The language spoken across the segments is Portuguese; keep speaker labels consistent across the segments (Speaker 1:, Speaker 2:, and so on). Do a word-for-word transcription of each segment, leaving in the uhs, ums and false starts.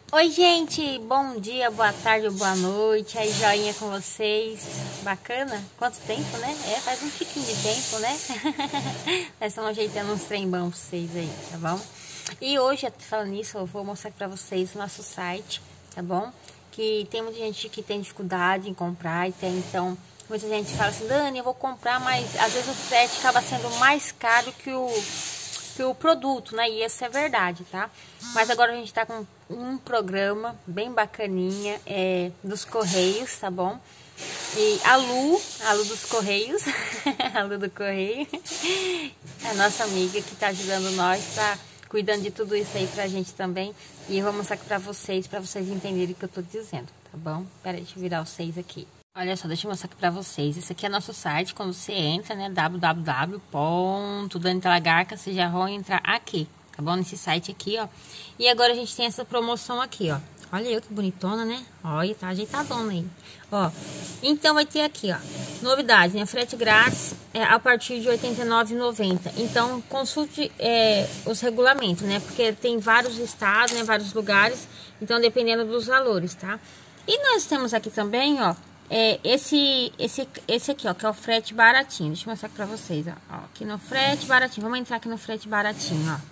Speaker 1: Oi, gente, bom dia, boa tarde, boa noite, aí joinha com vocês, bacana? Quanto tempo, né? É, faz um tiquinho de tempo, né? Nós estamos ajeitando uns trem bom pra vocês aí, tá bom? E hoje, falando nisso, eu vou mostrar pra vocês o nosso site, tá bom? Que tem muita gente que tem dificuldade em comprar e tem, então, muita gente fala assim, Dani, eu vou comprar, mas às vezes o frete acaba sendo mais caro que o... o produto, né? E isso é verdade, tá? Mas agora a gente tá com um programa bem bacaninha, é, dos Correios, tá bom? E a Lu, a Lu dos Correios, a Lu do Correio, a nossa amiga que tá ajudando nós, tá cuidando de tudo isso aí pra gente também. E eu vou mostrar aqui pra vocês, pra vocês entenderem o que eu tô dizendo, tá bom? Pera aí, deixa eu virar os seis aqui. Olha só, deixa eu mostrar aqui pra vocês. Esse aqui é nosso site, quando você entra, né? w w w ponto danitelagarca, vocês já vão entrar aqui, tá bom? Nesse site aqui, ó. E agora a gente tem essa promoção aqui, ó. Olha eu que bonitona, né? Olha, tá ajeitadona aí. Ó, então vai ter aqui, ó, novidade, né? Frete grátis é, a partir de oitenta e nove reais e noventa centavos. Então, consulte é, os regulamentos, né? Porque tem vários estados, né? Vários lugares. Então, dependendo dos valores, tá? E nós temos aqui também, ó, É, esse, esse, esse aqui, ó, que é o frete baratinho. Deixa eu mostrar aqui pra vocês, ó. ó aqui no frete baratinho. Vamos entrar aqui no frete baratinho, ó.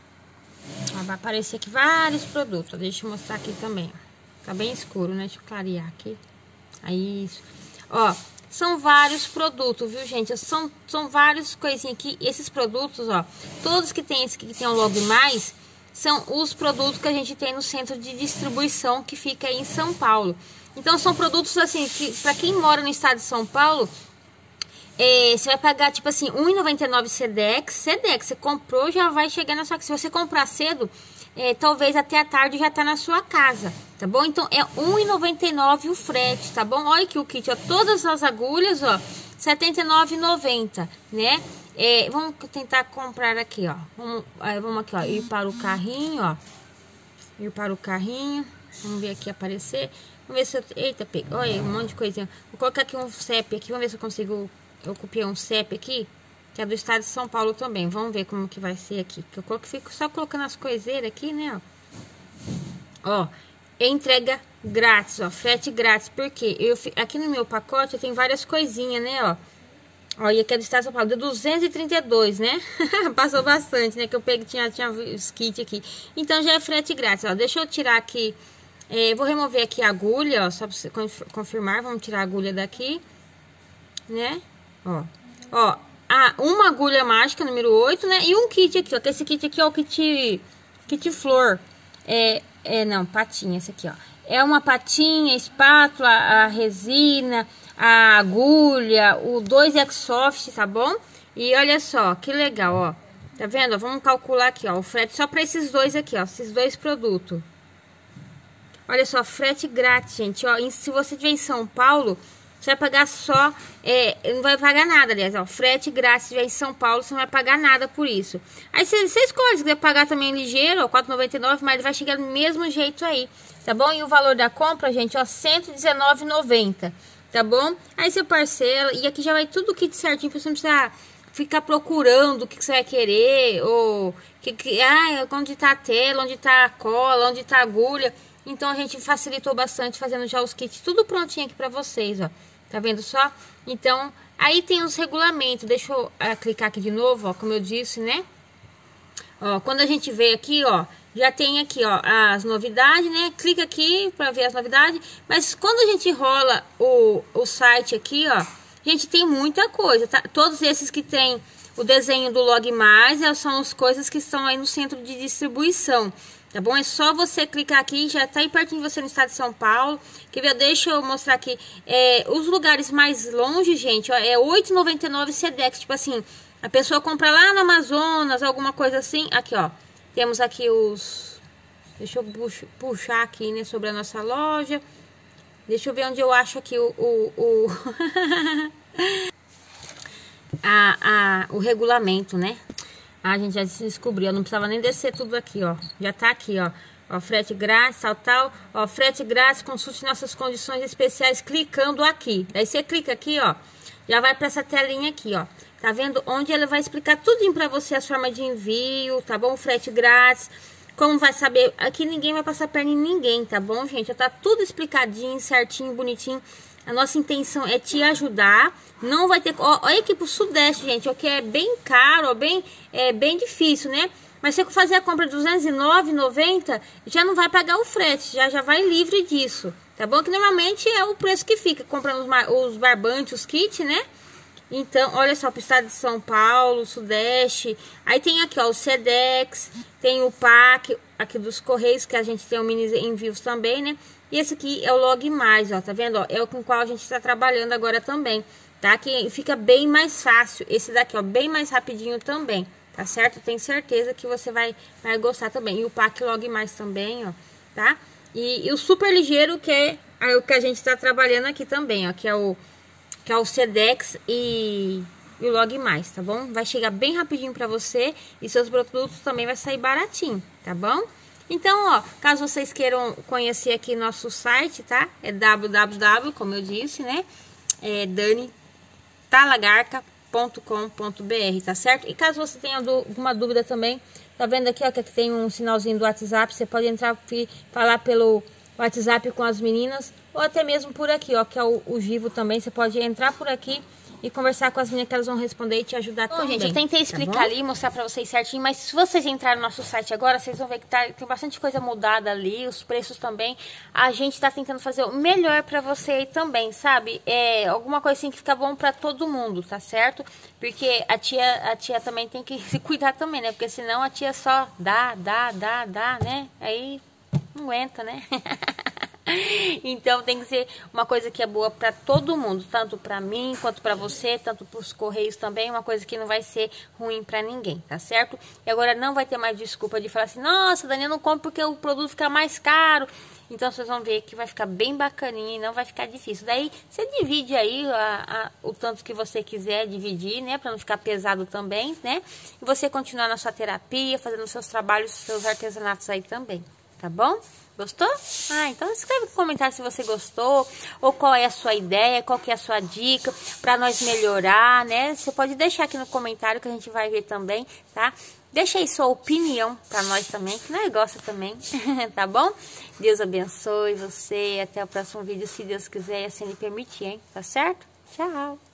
Speaker 1: ó vai aparecer aqui vários produtos. Ó. Deixa eu mostrar aqui também, ó. Tá bem escuro, né? Deixa eu clarear aqui. Aí, isso. Ó, são vários produtos, viu, gente? São, são vários coisinhas aqui. Esses produtos, ó, todos que tem esse aqui, que tem o Log Mais, são os produtos que a gente tem no centro de distribuição, que fica aí em São Paulo. Então, são produtos, assim, que pra quem mora no estado de São Paulo, é, você vai pagar, tipo assim, um real e noventa e nove centavos Sedex. Sedex, você comprou, já vai chegar na sua casa. Se você comprar cedo, é, talvez até a tarde já tá na sua casa, tá bom? Então, é um real e noventa e nove centavos o frete, tá bom? Olha aqui o kit, ó, todas as agulhas, ó, setenta e nove reais e noventa centavos, né? É, vamos tentar comprar aqui, ó. Vamos, aí, vamos aqui, ó, ir para o carrinho, ó. Ir para o carrinho. Vamos ver aqui aparecer. Vamos ver se eu... Eita, pega. Olha, um monte de coisinha. Vou colocar aqui um C E P aqui. Vamos ver se eu consigo... Eu copiei um C E P aqui, que é do estado de São Paulo também. Vamos ver como que vai ser aqui. Que eu coloco, fico só colocando as coiseiras aqui, né, ó. Ó, entrega grátis, ó. Frete grátis. Por quê? Eu, aqui no meu pacote eu tenho várias coisinhas, né, ó. Ó, e aqui é do estado de São Paulo. Deu duzentos e trinta e dois, né? Passou bastante, né? Que eu peguei, tinha, tinha os kits aqui. Então já é frete grátis, ó. Deixa eu tirar aqui... É, vou remover aqui a agulha, ó, só pra você confirmar. Vamos tirar a agulha daqui, né? Ó, ó, a, uma agulha mágica, número oito, né? E um kit aqui, ó, que esse kit aqui é o kit, kit flor. É, é, não, patinha, esse aqui, ó. É uma patinha, espátula, a resina, a agulha, o dois Airsoft, tá bom? E olha só, que legal, ó. Tá vendo? Vamos calcular aqui, ó, o frete só pra esses dois aqui, ó, esses dois produtos. Olha só, frete grátis, gente, ó, se você estiver em São Paulo, você vai pagar só, é, não vai pagar nada, aliás, ó, frete grátis, se estiver em São Paulo, você não vai pagar nada por isso. Aí você, você escolhe, se quiser pagar também ligeiro, ó, quatro reais e noventa e nove centavos, mas ele vai chegar do mesmo jeito aí, tá bom? E o valor da compra, gente, ó, cento e dezenove reais e noventa centavos, tá bom? Aí você parcela, e aqui já vai tudo kit certinho, pra você não precisar ficar procurando o que, que você vai querer, ou, que, que, ah, onde tá a tela, onde tá a cola, onde tá a agulha. Então, a gente facilitou bastante fazendo já os kits tudo prontinho aqui pra vocês, ó. Tá vendo só? Então, aí tem os regulamentos. Deixa eu uh, clicar aqui de novo, ó, como eu disse, né? Ó, quando a gente vê aqui, ó, já tem aqui, ó, as novidades, né? Clica aqui pra ver as novidades. Mas quando a gente rola o, o site aqui, ó, gente, tem muita coisa, tá? Todos esses que tem o desenho do Log Mais, são as coisas que estão aí no centro de distribuição. Tá bom? É só você clicar aqui, já tá aí pertinho de você no estado de São Paulo. Quer ver? Deixa eu mostrar aqui. É, os lugares mais longe, gente, ó, é oito reais e noventa e nove centavos Sedex. Tipo assim, a pessoa compra lá no Amazonas, alguma coisa assim. Aqui, ó. Temos aqui os... Deixa eu puxar aqui, né, sobre a nossa loja. Deixa eu ver onde eu acho aqui o... o, o... a, a, o regulamento, né? Ah, a gente já descobriu, eu não precisava nem descer tudo aqui, ó. Já tá aqui, ó. Ó, frete grátis, tal, tal. Ó, frete grátis, consulte nossas condições especiais clicando aqui. Daí você clica aqui, ó. Já vai pra essa telinha aqui, ó. Tá vendo? Onde ele vai explicar tudinho pra você, as formas de envio, tá bom? Frete grátis. Como vai saber? Aqui ninguém vai passar perna em ninguém, tá bom, gente? Já tá tudo explicadinho, certinho, bonitinho. A nossa intenção é te ajudar. Não vai ter... Ó, olha aqui pro Sudeste, gente. O que é bem caro, ó, bem, é bem difícil, né? Mas se você fazer a compra de duzentos e nove reais e noventa centavos, já não vai pagar o frete. Já, já vai livre disso, tá bom? Que normalmente é o preço que fica comprando os, os barbantes, os kits, né? Então, olha só, pro estado de São Paulo, Sudeste. Aí tem aqui, ó, o Sedex, tem o P A C, aqui dos Correios, que a gente tem o mini envios também, né? E esse aqui é o Log Mais, ó, tá vendo? Ó, é o com o qual a gente está trabalhando agora também, tá? Que fica bem mais fácil. Esse daqui, ó, bem mais rapidinho também, tá certo? Tenho certeza que você vai, vai gostar também. E o P A C Log Mais também, ó, tá? E, e o Super Ligeiro, que é, é o que a gente está trabalhando aqui também, ó, que é o... que é o Sedex e, e o Log Mais, tá bom? Vai chegar bem rapidinho pra você e seus produtos também vai sair baratinho, tá bom? Então, ó, caso vocês queiram conhecer aqui nosso site, tá? É w w w, como eu disse, né? É dani talagarca ponto com ponto b r, tá certo? E caso você tenha alguma dúvida também, tá vendo aqui, ó, que aqui tem um sinalzinho do WhatsApp, você pode entrar e falar pelo WhatsApp com as meninas, ou até mesmo por aqui, ó, que é o, o Givo também. Você pode entrar por aqui e conversar com as meninas, que elas vão responder e te ajudar. Bom, também. Gente, eu tentei explicar, tá ali, mostrar pra vocês certinho, mas se vocês entrarem no nosso site agora, vocês vão ver que tá, tem bastante coisa mudada ali, os preços também. A gente tá tentando fazer o melhor pra você aí também, sabe? É alguma coisa assim que fica bom pra todo mundo, tá certo? Porque a tia, a tia também tem que se cuidar também, né? Porque senão a tia só dá, dá, dá, dá, né? Aí não aguenta, né? Então tem que ser uma coisa que é boa para todo mundo, tanto para mim quanto para você, tanto para os correios também, uma coisa que não vai ser ruim para ninguém, tá certo? E agora não vai ter mais desculpa de falar assim, nossa, Dani, eu não compro porque o produto fica mais caro. Então vocês vão ver que vai ficar bem bacaninha e não vai ficar difícil. Daí você divide aí a, a, o tanto que você quiser dividir, né? Para não ficar pesado também, né? E você continuar na sua terapia, fazendo os seus trabalhos, seus artesanatos aí também, tá bom? Gostou? Ah, então escreve no comentário se você gostou, ou qual é a sua ideia, qual que é a sua dica, pra nós melhorar, né? Você pode deixar aqui no comentário que a gente vai ver também, tá? Deixa aí sua opinião pra nós também, que nós gosta também, tá bom? Deus abençoe você, até o próximo vídeo, se Deus quiser e assim lhe permitir, hein? Tá certo? Tchau!